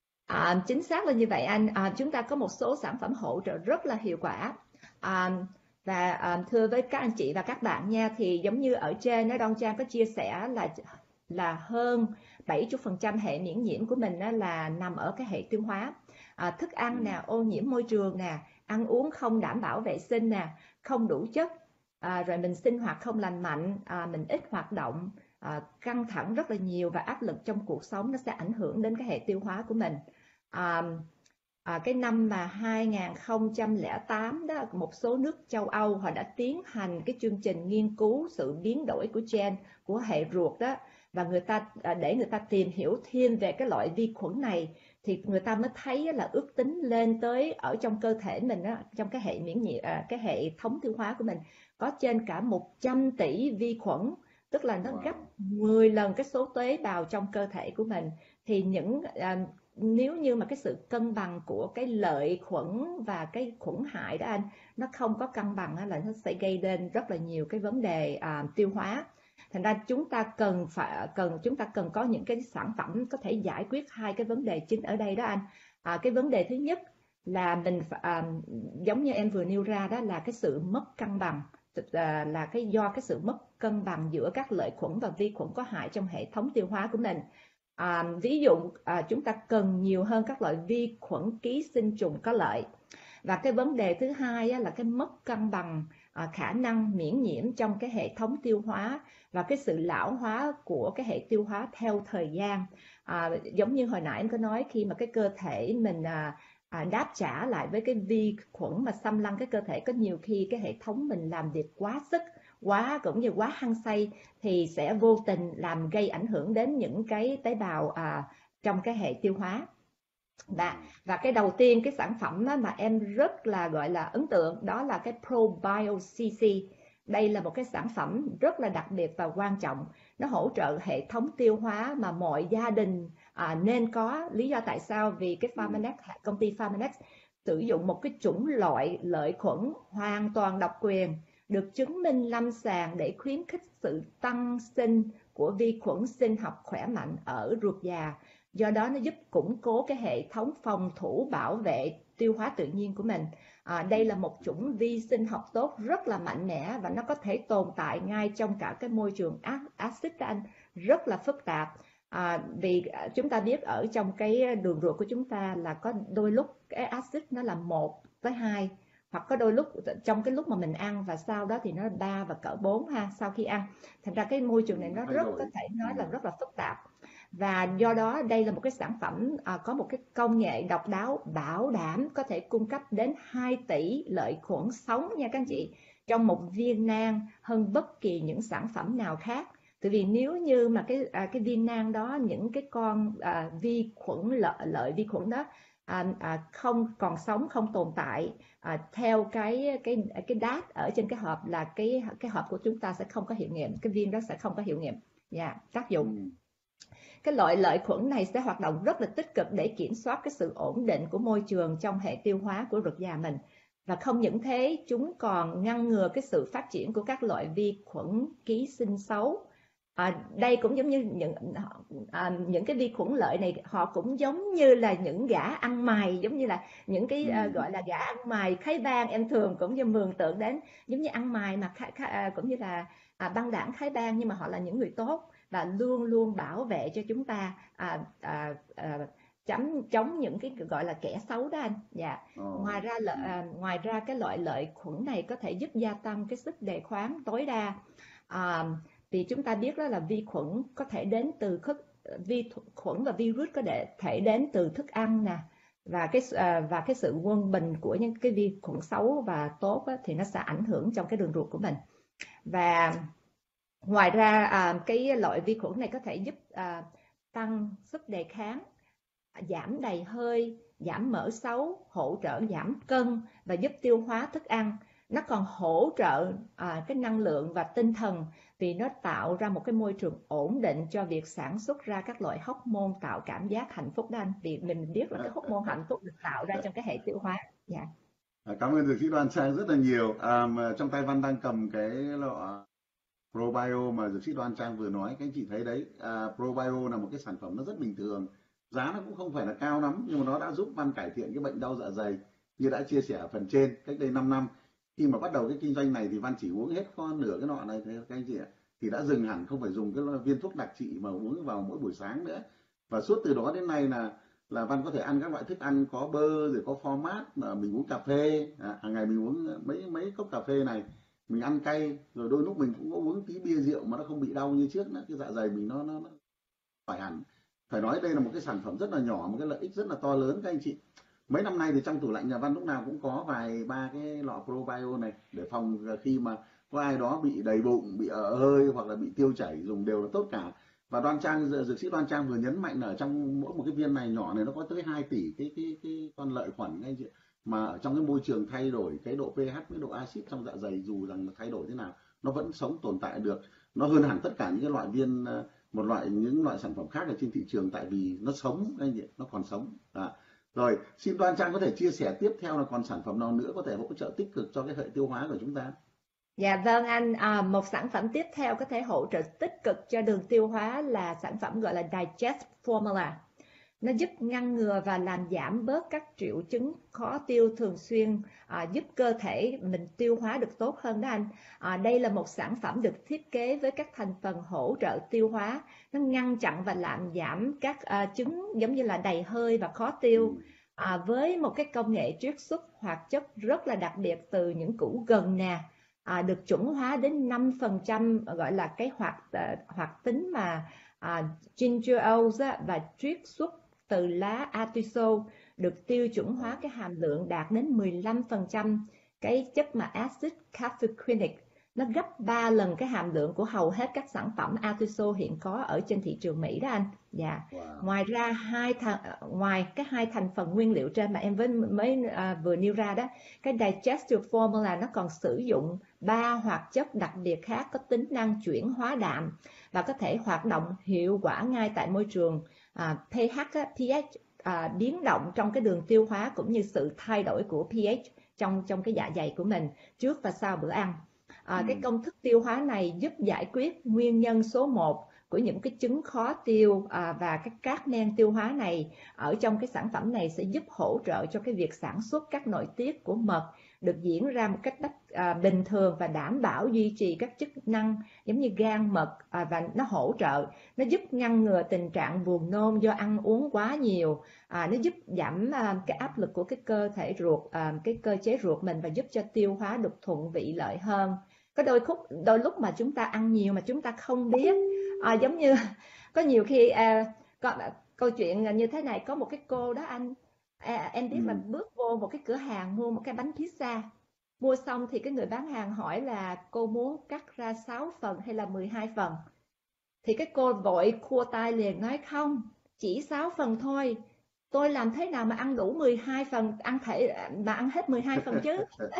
à, chính xác là như vậy anh. À, chúng ta có một số sản phẩm hỗ trợ rất là hiệu quả. À, và à, thưa với các anh chị và các bạn nha, thì giống như ở trên nó Đoan Trang có chia sẻ là là hơn bảy mươi phần trăm hệ miễn nhiễm của mình đó là nằm ở cái hệ tiêu hóa. À, thức ăn nè, ô nhiễm môi trường nè, ăn uống không đảm bảo vệ sinh nè, không đủ chất, à, rồi mình sinh hoạt không lành mạnh, à, mình ít hoạt động, à, căng thẳng rất là nhiều, và áp lực trong cuộc sống nó sẽ ảnh hưởng đến cái hệ tiêu hóa của mình. À, à, cái năm mà hai không không tám đó, một số nước châu Âu họ đã tiến hành cái chương trình nghiên cứu sự biến đổi của gen của hệ ruột đó, và người ta để người ta tìm hiểu thêm về cái loại vi khuẩn này, thì người ta mới thấy là ước tính lên tới ở trong cơ thể mình đó, trong cái hệ miễn nhiễm cái hệ thống tiêu hóa của mình có trên cả một trăm tỷ vi khuẩn, tức là nó wow. gấp mười lần cái số tế bào trong cơ thể của mình. Thì những à, nếu như mà cái sự cân bằng của cái lợi khuẩn và cái khuẩn hại đó anh, nó không có cân bằng là nó sẽ gây nên rất là nhiều cái vấn đề à, tiêu hóa. Thành ra chúng ta cần phải cần chúng ta cần có những cái sản phẩm có thể giải quyết hai cái vấn đề chính ở đây đó anh. À, cái vấn đề thứ nhất là mình à, giống như em vừa nêu ra đó, là cái sự mất cân bằng, à, là cái do cái sự mất cân bằng giữa các lợi khuẩn và vi khuẩn có hại trong hệ thống tiêu hóa của mình. À, ví dụ à, chúng ta cần nhiều hơn các loại vi khuẩn ký sinh trùng có lợi. Và cái vấn đề thứ hai á, là cái mất cân bằng à, khả năng miễn nhiễm trong cái hệ thống tiêu hóa, và cái sự lão hóa của cái hệ tiêu hóa theo thời gian. À, giống như hồi nãy em có nói, khi mà cái cơ thể mình à, à, đáp trả lại với cái vi khuẩn mà xâm lăng cái cơ thể, có nhiều khi cái hệ thống mình làm việc quá sức, quá cũng như quá hăng say, thì sẽ vô tình làm gây ảnh hưởng đến những cái tế bào à, trong cái hệ tiêu hóa. Và, và cái đầu tiên, cái sản phẩm đó mà em rất là gọi là ấn tượng, đó là cái ProBioCC. Đây là một cái sản phẩm rất là đặc biệt và quan trọng. Nó hỗ trợ hệ thống tiêu hóa mà mọi gia đình à, nên có. Lý do tại sao? Vì cái Pharmanex, công ty Pharmanex sử dụng một cái chủng loại lợi khuẩn hoàn toàn độc quyền, được chứng minh lâm sàng để khuyến khích sự tăng sinh của vi khuẩn sinh học khỏe mạnh ở ruột già. Do đó nó giúp củng cố cái hệ thống phòng thủ bảo vệ tiêu hóa tự nhiên của mình. À, đây là một chủng vi sinh học tốt rất là mạnh mẽ và nó có thể tồn tại ngay trong cả cái môi trường axit đó anh, rất là phức tạp. À, vì chúng ta biết ở trong cái đường ruột của chúng ta là có đôi lúc cái axit nó là một tới hai, hoặc có đôi lúc trong cái lúc mà mình ăn và sau đó thì nó ba và cỡ bốn ha sau khi ăn. Thành ra cái môi trường này nó rất có thể nói là rất là phức tạp. Và do đó đây là một cái sản phẩm à, có một cái công nghệ độc đáo bảo đảm có thể cung cấp đến hai tỷ lợi khuẩn sống nha các anh chị, trong một viên nang hơn bất kỳ những sản phẩm nào khác. Tại vì nếu như mà cái à, cái viên nang đó những cái con à, vi khuẩn lợi, lợi vi khuẩn đó à, à, không còn sống, không tồn tại à, theo cái cái cái đát ở trên cái hộp, là cái cái hộp của chúng ta sẽ không có hiệu nghiệm, cái viên đó sẽ không có hiệu nghiệm nha, yeah, tác dụng. Ừ. Cái loại lợi khuẩn này sẽ hoạt động rất là tích cực để kiểm soát cái sự ổn định của môi trường trong hệ tiêu hóa của ruột già mình. Và không những thế, chúng còn ngăn ngừa cái sự phát triển của các loại vi khuẩn ký sinh xấu. À, đây cũng giống như những à, những cái vi khuẩn lợi này, họ cũng giống như là những gã ăn mày, giống như là những cái à, gọi là gã ăn mày khái bang, em thường cũng như mường tượng đến giống như ăn mày mà khá, khá, à, cũng như là à, băng đảng khái bang, nhưng mà họ là những người tốt và luôn luôn bảo vệ cho chúng ta à, à, à, chấm chống những cái gọi là kẻ xấu đó anh. Dạ. Oh. Ngoài ra lợi, à, ngoài ra cái loại lợi khuẩn này có thể giúp gia tăng cái sức đề kháng tối đa. À, vì chúng ta biết đó là vi khuẩn có thể đến từ vi khuẩn và virus có thể đến từ thức ăn nè, và cái à, và cái sự quân bình của những cái vi khuẩn xấu và tốt á, thì nó sẽ ảnh hưởng trong cái đường ruột của mình. Và ngoài ra à, cái loại vi khuẩn này có thể giúp à, tăng sức đề kháng, giảm đầy hơi, giảm mỡ xấu, hỗ trợ giảm cân và giúp tiêu hóa thức ăn. Nó còn hỗ trợ à, cái năng lượng và tinh thần, vì nó tạo ra một cái môi trường ổn định cho việc sản xuất ra các loại hormone tạo cảm giác hạnh phúc đó anh. Vì mình biết là cái hormone hạnh phúc được tạo ra trong cái hệ tiêu hóa. Dạ. Cảm ơn dược sĩ Đoan Trang rất là nhiều. À, trong tay Văn đang cầm cái lọ ProBio mà dược sĩ Đoan Trang vừa nói, các anh chị thấy đấy. À, ProBio là một cái sản phẩm nó rất bình thường, giá nó cũng không phải là cao lắm, nhưng mà nó đã giúp Văn cải thiện cái bệnh đau dạ dày như đã chia sẻ ở phần trên. Cách đây năm năm khi mà bắt đầu cái kinh doanh này thì Văn chỉ uống hết con nửa cái nọ này các anh chị ạ, thì đã dừng hẳn, không phải dùng cái viên thuốc đặc trị mà uống vào mỗi buổi sáng nữa. Và suốt từ đó đến nay là là Văn có thể ăn các loại thức ăn có bơ, rồi có format, mà mình uống cà phê, à, hàng ngày mình uống mấy mấy cốc cà phê này, mình ăn cay, rồi đôi lúc mình cũng có uống tí bia rượu mà nó không bị đau như trước nữa, cái dạ dày mình nó nó, nó khỏi hẳn. Phải nói đây là một cái sản phẩm rất là nhỏ, một cái lợi ích rất là to lớn các anh chị. Mấy năm nay thì trong tủ lạnh nhà Văn lúc nào cũng có vài ba cái lọ ProBio này để phòng khi mà có ai đó bị đầy bụng, bị ợ hơi hoặc là bị tiêu chảy, dùng đều là tốt cả. Và Đoan Trang, dược sĩ Đoan Trang vừa nhấn mạnh là ở trong mỗi một cái viên này nhỏ này nó có tới hai tỷ cái cái cái con lợi khuẩn các anh chị. Mà ở trong cái môi trường thay đổi cái độ pH với độ axit trong dạ dày, dù rằng thay đổi thế nào nó vẫn sống tồn tại được. Nó hơn hẳn tất cả những cái loại viên, một loại những loại sản phẩm khác ở trên thị trường, tại vì nó sống các anh chị, nó còn sống. À. Rồi, xin Đoan Trang có thể chia sẻ tiếp theo là còn sản phẩm nào nữa có thể hỗ trợ tích cực cho cái hệ tiêu hóa của chúng ta? Dạ vâng anh, à, một sản phẩm tiếp theo có thể hỗ trợ tích cực cho đường tiêu hóa là sản phẩm gọi là Digest Formula. Nó giúp ngăn ngừa và làm giảm bớt các triệu chứng khó tiêu thường xuyên, à, giúp cơ thể mình tiêu hóa được tốt hơn đó anh. À, đây là một sản phẩm được thiết kế với các thành phần hỗ trợ tiêu hóa. Nó ngăn chặn và làm giảm các à, chứng giống như là đầy hơi và khó tiêu. À, với một cái công nghệ chiết xuất hoạt chất rất là đặc biệt từ những củ gừng nè. À, được chuẩn hóa đến năm phần trăm, gọi là cái hoạt uh, hoạt tính mà uh, ginger ale và chiết xuất từ lá atiso, được tiêu chuẩn hóa cái hàm lượng đạt đến mười lăm phần trăm cái chất mà acid caffeinic. Nó gấp ba lần cái hàm lượng của hầu hết các sản phẩm atiso hiện có ở trên thị trường Mỹ đó anh. Dạ. Wow. Ngoài ra hai thành ngoài cái hai thành phần nguyên liệu trên mà em mới mới à, vừa nêu ra đó, cái Digestive Formula nó còn sử dụng ba hoạt chất đặc biệt khác có tính năng chuyển hóa đạm và có thể hoạt động hiệu quả ngay tại môi trường à, pH, pH à, biến động trong cái đường tiêu hóa, cũng như sự thay đổi của pH trong trong cái dạ dày của mình trước và sau bữa ăn. À, cái công thức tiêu hóa này giúp giải quyết nguyên nhân số một của những cái chứng khó tiêu, à, và cái các men tiêu hóa này ở trong cái sản phẩm này sẽ giúp hỗ trợ cho cái việc sản xuất các nội tiết của mật được diễn ra một cách đắc, à, bình thường và đảm bảo duy trì các chức năng giống như gan mật, à, và nó hỗ trợ, nó giúp ngăn ngừa tình trạng buồn nôn do ăn uống quá nhiều, à, nó giúp giảm à, cái áp lực của cái cơ thể ruột, à, cái cơ chế ruột mình, và giúp cho tiêu hóa được thuận vị lợi hơn. Có đôi khúc đôi lúc mà chúng ta ăn nhiều mà chúng ta không biết, à, giống như có nhiều khi à, có, câu chuyện như thế này, có một cái cô đó anh, à, em biết là Ừ. bước vô một cái cửa hàng mua một cái bánh pizza, mua xong thì cái người bán hàng hỏi là cô muốn cắt ra sáu phần hay là mười hai phần, thì cái cô vội khua tay liền nói không, chỉ sáu phần thôi, tôi làm thế nào mà ăn đủ mười hai phần, ăn thể mà ăn hết mười hai phần chứ.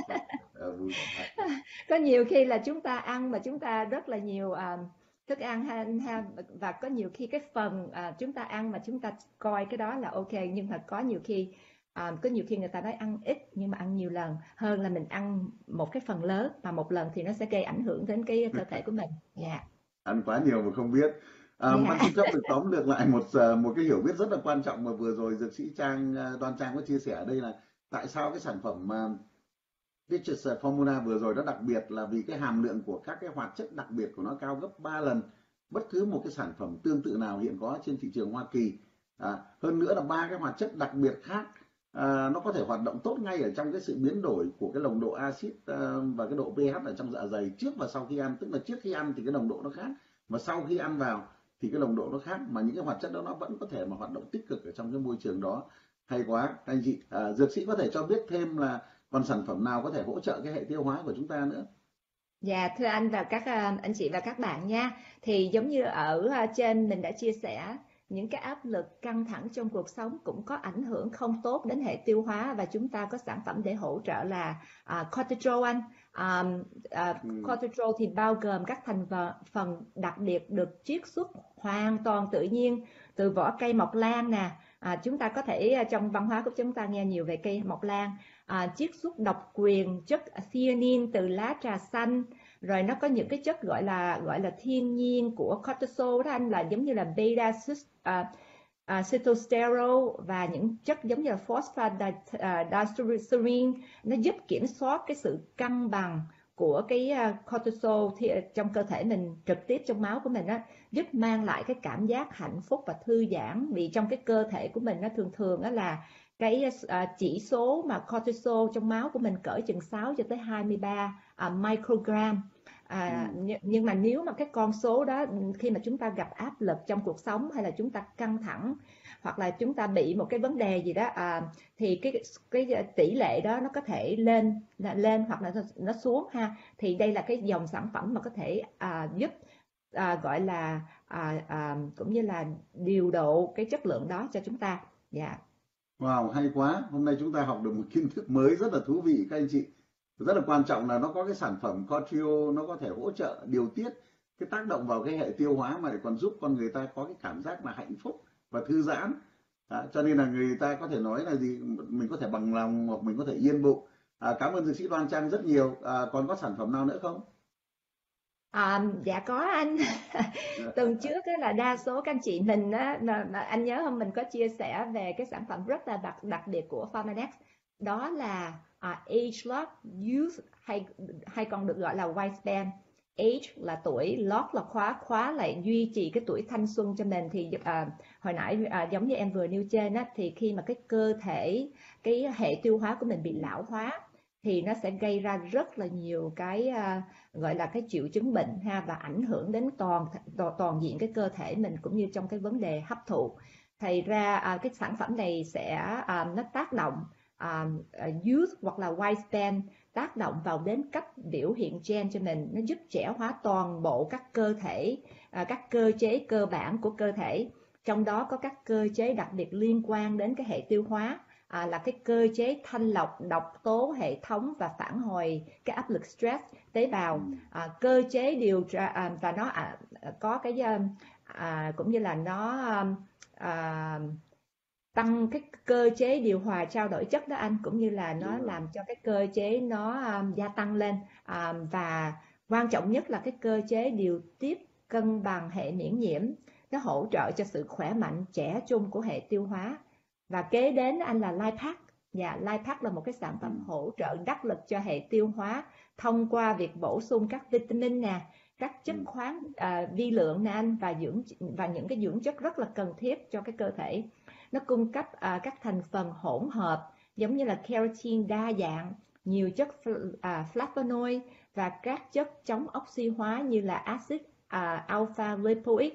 Ờ, vui quá. Có nhiều khi là chúng ta ăn mà chúng ta rất là nhiều à, thức ăn ha, ha, và có nhiều khi cái phần à, chúng ta ăn mà chúng ta coi cái đó là ok, nhưng mà có nhiều khi à, có nhiều khi người ta nói ăn ít nhưng mà ăn nhiều lần hơn là mình ăn một cái phần lớn, mà một lần thì nó sẽ gây ảnh hưởng đến cái cơ thể của mình. Dạ. Ăn quá nhiều mà không biết. À, anh Dạ. xin phép được tóm lược lại một ờ, một cái hiểu biết rất là quan trọng mà vừa rồi dược sĩ Trang ờ, Đoan Trang có chia sẻ ở đây, là tại sao cái sản phẩm uh, Riches Formula vừa rồi nó đặc biệt, là vì cái hàm lượng của các cái hoạt chất đặc biệt của nó cao gấp ba lần bất cứ một cái sản phẩm tương tự nào hiện có trên thị trường Hoa Kỳ. À, hơn nữa là ba cái hoạt chất đặc biệt khác à, nó có thể hoạt động tốt ngay ở trong cái sự biến đổi của cái nồng độ axit à, và cái độ pH ở trong dạ dày trước và sau khi ăn. Tức là trước khi ăn thì cái nồng độ nó khác, mà sau khi ăn vào thì cái nồng độ nó khác, mà những cái hoạt chất đó nó vẫn có thể mà hoạt động tích cực ở trong cái môi trường đó. Hay quá các anh chị. À, dược sĩ có thể cho biết thêm là còn sản phẩm nào có thể hỗ trợ cái hệ tiêu hóa của chúng ta nữa? Dạ, thưa anh và các à, anh chị và các bạn nha. Thì giống như ở à, trên mình đã chia sẻ, những cái áp lực căng thẳng trong cuộc sống cũng có ảnh hưởng không tốt đến hệ tiêu hóa, và chúng ta có sản phẩm để hỗ trợ là à, cortisol anh. À, à, Ừ. cortisol thì bao gồm các thành vợ- phần đặc biệt được chiết xuất hoàn toàn tự nhiên từ vỏ cây mộc lan nè. À, chúng ta có thể à, trong văn hóa của chúng ta nghe nhiều về cây mộc lan. À, chiết xuất độc quyền chất theanine từ lá trà xanh, rồi nó có những cái chất gọi là gọi là thiên nhiên của cortisol đó anh, là giống như là beta uh, uh, cytosterol và những chất giống như là phosphatidylserine, nó giúp kiểm soát cái sự cân bằng của cái uh, cortisol thì, uh, trong cơ thể mình, trực tiếp trong máu của mình đó, giúp mang lại cái cảm giác hạnh phúc và thư giãn. Vì trong cái cơ thể của mình nó thường thường đó là cái uh, chỉ số mà cortisol trong máu của mình cỡ chừng sáu cho tới hai mươi ba uh, microgram. À, Ừ. nhưng mà nếu mà cái con số đó khi mà chúng ta gặp áp lực trong cuộc sống, hay là chúng ta căng thẳng, hoặc là chúng ta bị một cái vấn đề gì đó, à, thì cái cái tỷ lệ đó nó có thể lên lên hoặc là nó xuống ha. Thì đây là cái dòng sản phẩm mà có thể à, giúp à, gọi là à, à, cũng như là điều độ cái chất lượng đó cho chúng ta. Dạ. Wow, hay quá. Hôm nay chúng ta học được một kiến thức mới rất là thú vị các anh chị. Rất là quan trọng là nó có cái sản phẩm Cortio, nó có thể hỗ trợ điều tiết cái tác động vào cái hệ tiêu hóa, mà lại còn giúp con người ta có cái cảm giác là hạnh phúc và thư giãn. Đó, cho nên là người ta có thể nói là gì, mình có thể bằng lòng hoặc mình có thể yên bụng. À, cảm ơn dược sĩ Đoan Trang rất nhiều. À, còn có sản phẩm nào nữa không? À, dạ có anh. Tuần trước á, là đa số các anh chị mình á, mà, mà anh nhớ không, mình có chia sẻ về cái sản phẩm rất là đặc đặc biệt của Pharmanex, đó là à, Age Lock Youth, hay hay còn được gọi là Lifespan. Age là tuổi, lock là khóa, khóa lại duy trì cái tuổi thanh xuân cho mình. Thì à, hồi nãy à, giống như em vừa nêu trên á, thì khi mà cái cơ thể, cái hệ tiêu hóa của mình bị lão hóa thì nó sẽ gây ra rất là nhiều cái à, gọi là cái triệu chứng bệnh ha, và ảnh hưởng đến toàn toàn, toàn diện cái cơ thể mình, cũng như trong cái vấn đề hấp thụ. Thành ra à, cái sản phẩm này sẽ à, nó tác động à, youth hoặc là lifespan, tác động vào đến cách biểu hiện gen cho mình, nó giúp trẻ hóa toàn bộ các cơ thể, à, các cơ chế cơ bản của cơ thể, trong đó có các cơ chế đặc biệt liên quan đến cái hệ tiêu hóa. À, là cái cơ chế thanh lọc độc tố hệ thống và phản hồi cái áp lực stress tế Ừ. bào, à, cơ chế điều tra à, và nó à, có cái à, cũng như là nó à, tăng cái cơ chế điều hòa trao đổi chất đó anh, cũng như là nó Đúng rồi. làm cho cái cơ chế nó um, gia tăng lên, à, và quan trọng nhất là cái cơ chế điều tiết cân bằng hệ miễn nhiễm, nó hỗ trợ cho sự khỏe mạnh trẻ trung của hệ tiêu hóa. Và kế đến anh là Lifepack. Dạ, Lifepack là một cái sản phẩm Ừ. hỗ trợ đắc lực cho hệ tiêu hóa thông qua việc bổ sung các vitamin nè, các chất Ừ. khoáng à, vi lượng nè anh, và dưỡng và những cái dưỡng chất rất là cần thiết cho cái cơ thể. Nó cung cấp à, các thành phần hỗn hợp giống như là keratin đa dạng, nhiều chất à, flavonoid và các chất chống oxy hóa như là axit à, alpha lipoic,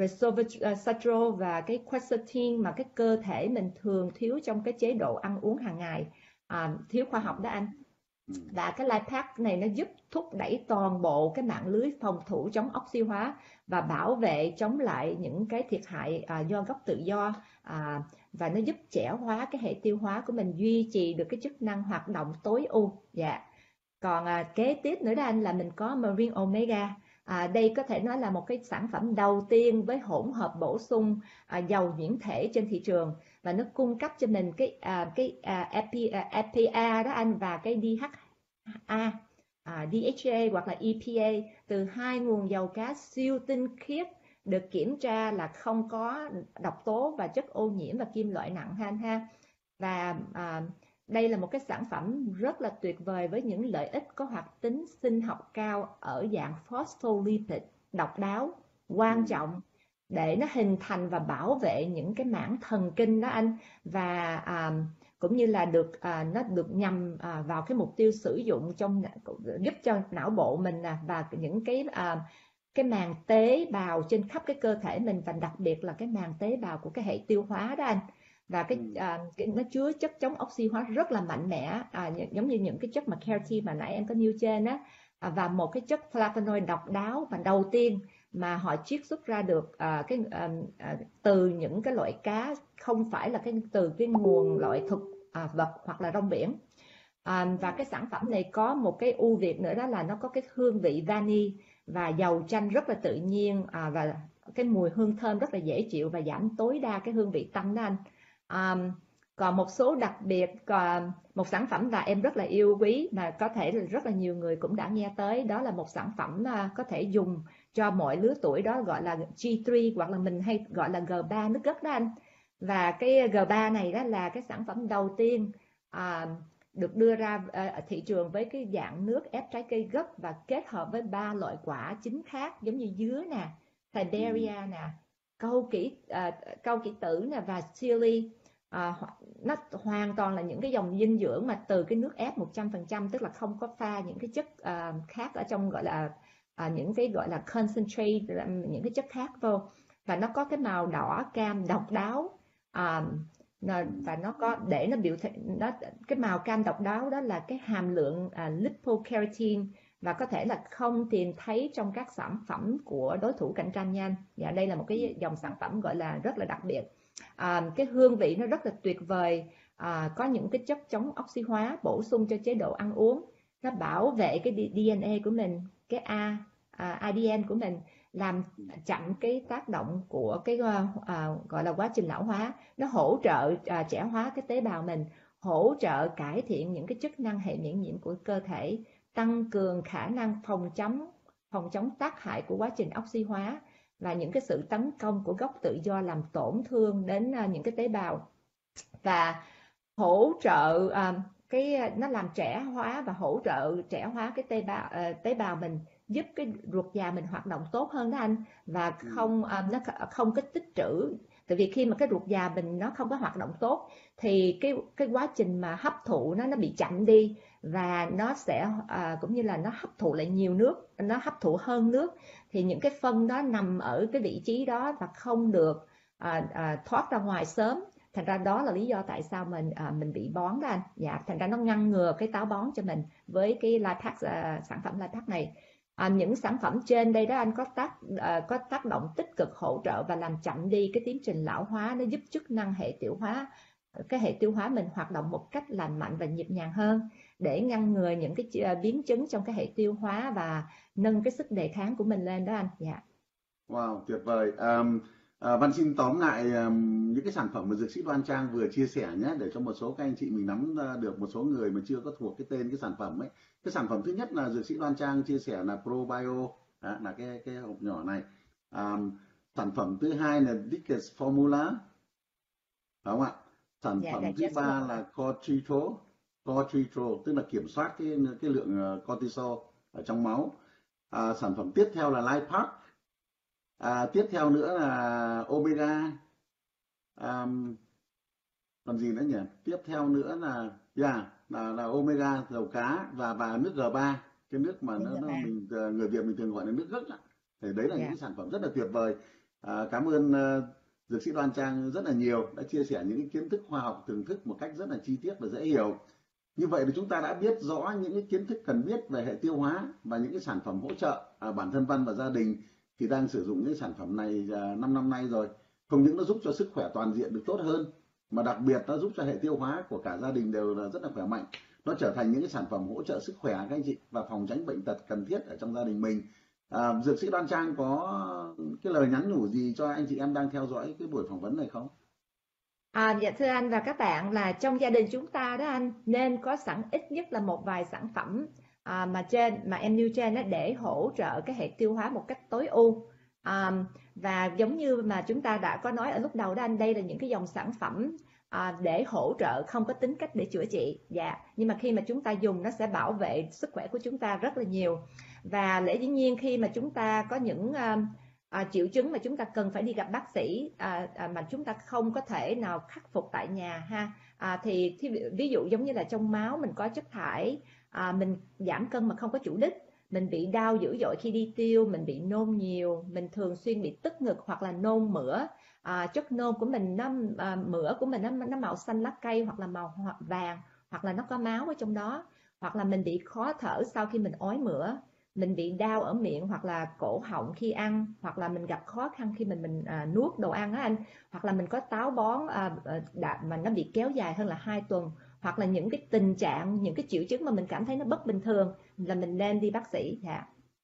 resveratrol và cái quercetin mà cái cơ thể mình thường thiếu trong cái chế độ ăn uống hàng ngày, à, thiếu khoa học đó anh. Ừ. Và cái Lifepack này nó giúp thúc đẩy toàn bộ cái mạng lưới phòng thủ chống oxy hóa và bảo vệ chống lại những cái thiệt hại à, do gốc tự do, à, và nó giúp trẻ hóa cái hệ tiêu hóa của mình, duy trì được cái chức năng hoạt động tối ưu. Dạ. Còn à, kế tiếp nữa đó anh là mình có Marine Omega. À, đây có thể nói là một cái sản phẩm đầu tiên với hỗn hợp bổ sung à, dầu nhuyễn thể trên thị trường, và nó cung cấp cho mình cái à, cái à, e pê a, e pê a đó anh, và cái đê hát a, à, đê hát a hoặc là e pê a từ hai nguồn dầu cá siêu tinh khiết, được kiểm tra là không có độc tố và chất ô nhiễm và kim loại nặng ha anh ha. Và à, đây là một cái sản phẩm rất là tuyệt vời với những lợi ích có hoạt tính sinh học cao ở dạng phospholipid độc đáo, quan trọng để nó hình thành và bảo vệ những cái mảng thần kinh đó anh. Và à, cũng như là được à, nó được nhằm à, vào cái mục tiêu sử dụng trong giúp cho não bộ mình à, và những cái à, cái màng tế bào trên khắp cái cơ thể mình, và đặc biệt là cái màng tế bào của cái hệ tiêu hóa đó anh. Và cái, à, cái nó chứa chất chống oxy hóa rất là mạnh mẽ, à, giống như những cái chất mà keratin mà nãy em có nêu trên á, à, và một cái chất flavonoid độc đáo và đầu tiên mà họ chiết xuất ra được à, cái à, à, từ những cái loại cá, không phải là cái từ cái nguồn loại thực à, vật hoặc là rong biển. À, và cái sản phẩm này có một cái ưu việt nữa, đó là nó có cái hương vị vani và dầu chanh rất là tự nhiên, à, và cái mùi hương thơm rất là dễ chịu và giảm tối đa cái hương vị tanh đó anh. À, còn một số đặc biệt, còn một sản phẩm và em rất là yêu quý mà có thể là rất là nhiều người cũng đã nghe tới, đó là một sản phẩm à, có thể dùng cho mọi lứa tuổi, đó gọi là G ba hoặc là mình hay gọi là G ba nước gất đó anh. Và cái G ba này đó là cái sản phẩm đầu tiên à, được đưa ra ở thị trường với cái dạng nước ép trái cây gất và kết hợp với ba loại quả chín khác, giống như dứa nè, Siberia nè, câu kỷ uh, câu kỷ tử nè và chili. À, nó hoàn toàn là những cái dòng dinh dưỡng mà từ cái nước ép một trăm phần trăm, tức là không có pha những cái chất uh, khác ở trong, gọi là uh, những cái gọi là concentrate, những cái chất khác vô, và nó có cái màu đỏ cam độc đáo. Uh, và nó có để nó biểu thị nó cái màu cam độc đáo đó là cái hàm lượng à, lipokeratin, và có thể là không tìm thấy trong các sản phẩm của đối thủ cạnh tranh nha anh. Dạ, đây là một cái dòng sản phẩm gọi là rất là đặc biệt. À, cái hương vị nó rất là tuyệt vời, à, có những cái chất chống oxy hóa bổ sung cho chế độ ăn uống, nó bảo vệ cái đê en a của mình, cái A, à, a đê en của mình, làm chậm cái tác động của cái à, gọi là quá trình lão hóa. Nó hỗ trợ à, trẻ hóa cái tế bào mình, hỗ trợ cải thiện những cái chức năng hệ miễn nhiễm của cơ thể, tăng cường khả năng phòng chống phòng chống tác hại của quá trình oxy hóa và những cái sự tấn công của gốc tự do làm tổn thương đến à, những cái tế bào, và hỗ trợ à, cái nó làm trẻ hóa và hỗ trợ trẻ hóa cái tế bào à, tế bào mình, giúp cái ruột già mình hoạt động tốt hơn đó anh, và không à, nó không có tích trữ. Tại vì khi mà cái ruột già mình nó không có hoạt động tốt thì cái cái quá trình mà hấp thụ nó nó bị chậm đi, và nó sẽ à, cũng như là nó hấp thụ lại nhiều nước, nó hấp thụ hơn nước, thì những cái phân đó nằm ở cái vị trí đó và không được à, à, thoát ra ngoài sớm. Thành ra đó là lý do tại sao mình à, mình bị bón đó anh. Dạ, thành ra nó ngăn ngừa cái táo bón cho mình với cái Lifepack, à, sản phẩm Lifepack này. À, những sản phẩm trên đây đó anh có tác à, có tác động tích cực hỗ trợ và làm chậm đi cái tiến trình lão hóa, nó giúp chức năng hệ tiêu hóa cái hệ tiêu hóa mình hoạt động một cách lành mạnh và nhịp nhàng hơn, để ngăn ngừa những cái biến chứng trong cái hệ tiêu hóa và nâng cái sức đề kháng của mình lên đó anh. Dạ. Wow, tuyệt vời. Um, À, Văn xin tóm lại um, những cái sản phẩm mà dược sĩ Đoan Trang vừa chia sẻ nhé, để cho một số các anh chị mình nắm được, một số người mà chưa có thuộc cái tên cái sản phẩm ấy. Cái sản phẩm thứ nhất là dược sĩ Đoan Trang chia sẻ là ProBio Đó, là cái cái hộp nhỏ này. À, sản phẩm thứ hai là Dickens Formula, đúng không ạ? Sản Dạ, phẩm thứ digest ba formula. là Cortitrol, Cortitrol tức là kiểm soát cái cái lượng ờ, cortisol ở trong máu. À, sản phẩm tiếp theo là Lipac. À, tiếp theo nữa là Omega. À, còn gì nữa nhỉ? Tiếp theo nữa là yeah, là là Omega dầu cá và và nước G ba, cái nước mà Nước nó, G nó ba. mình ờ, người Việt mình thường gọi là nước gấc á. Thì đấy là những Dạ. cái sản phẩm rất là tuyệt vời. À, cảm ơn ờ, dược sĩ Đoan Trang rất là nhiều đã chia sẻ những cái kiến thức khoa học thưởng thức một cách rất là chi tiết và dễ hiểu. Như vậy thì chúng ta đã biết rõ những cái kiến thức cần biết về hệ tiêu hóa và những cái sản phẩm hỗ trợ. À, bản thân Văn và gia đình thì đang sử dụng những sản phẩm này à, năm năm nay rồi. Không những nó giúp cho sức khỏe toàn diện được tốt hơn, mà đặc biệt nó giúp cho hệ tiêu hóa của cả gia đình đều là rất là khỏe mạnh. Nó trở thành những cái sản phẩm hỗ trợ sức khỏe các anh chị và phòng tránh bệnh tật cần thiết ở trong gia đình mình. À, dược sĩ Đoan Trang có cái lời nhắn nhủ gì cho anh chị em đang theo dõi cái buổi phỏng vấn này không? À, dạ thưa anh và các bạn, là trong gia đình chúng ta đó anh, nên có sẵn ít nhất là một vài sản phẩm à, mà trên mà em nêu trên đó, để hỗ trợ cái hệ tiêu hóa một cách tối ưu. À, và giống như mà chúng ta đã có nói ở lúc đầu đó anh, đây là những cái dòng sản phẩm à, để hỗ trợ, không có tính cách để chữa trị. Dạ, nhưng mà khi mà chúng ta dùng nó sẽ bảo vệ sức khỏe của chúng ta rất là nhiều. Và lẽ dĩ nhiên khi mà chúng ta có những à, à, triệu chứng mà chúng ta cần phải đi gặp bác sĩ, à, à, mà chúng ta không có thể nào khắc phục tại nhà ha, à, thì, thì ví dụ giống như là trong máu mình có chất thải, à, mình giảm cân mà không có chủ đích, mình bị đau dữ dội khi đi tiêu, mình bị nôn nhiều, mình thường xuyên bị tức ngực hoặc là nôn mửa, à, chất nôn của mình nó à, mửa của mình nó, nó màu xanh lá cây hoặc là màu vàng, hoặc là nó có máu ở trong đó, hoặc là mình bị khó thở sau khi mình ói mửa, mình bị đau ở miệng hoặc là cổ họng khi ăn, hoặc là mình gặp khó khăn khi mình mình à, nuốt đồ ăn á anh, hoặc là mình có táo bón à, đã, mà nó bị kéo dài hơn là hai tuần, hoặc là những cái tình trạng, những cái triệu chứng mà mình cảm thấy nó bất bình thường, là mình nên đi bác sĩ. Dạ.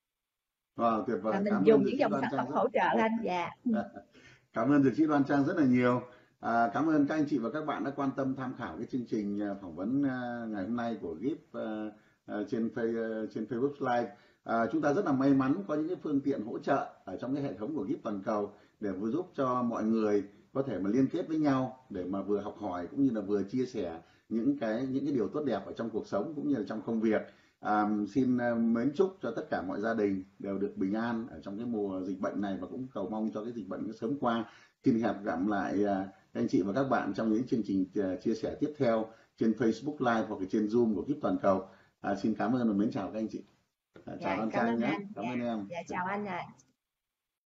Wow, tuyệt Và vời. mình Cảm ơn dùng dược những sĩ dòng Đoan sản phẩm Trang rất hỗ trợ anh. Dạ. cảm ơn dược sĩ Đoan Trang rất là nhiều. À, cảm ơn các anh chị và các bạn đã quan tâm tham khảo cái chương trình à, phỏng vấn à, ngày hôm nay của giê i pê à, à, trên face, trên Facebook Live. À, chúng ta rất là may mắn có những cái phương tiện hỗ trợ ở trong cái hệ thống của giê i pê toàn cầu để vừa giúp cho mọi người có thể mà liên kết với nhau để mà vừa học hỏi cũng như là vừa chia sẻ những cái những cái điều tốt đẹp ở trong cuộc sống cũng như là trong công việc. À, xin mến chúc cho tất cả mọi gia đình đều được bình an ở trong cái mùa dịch bệnh này, và cũng cầu mong cho cái dịch bệnh nó sớm qua. Xin hẹn gặp lại à, các anh chị và các bạn trong những chương trình à, chia sẻ tiếp theo trên Facebook Live hoặc là trên Zoom của giê i pê toàn cầu. À, xin cảm ơn và mến chào các anh chị. À, chào Dạ, Đoan cảm Trang ơn nhé. anh. Cảm Dạ, ơn em. dạ chào anh ạ. À.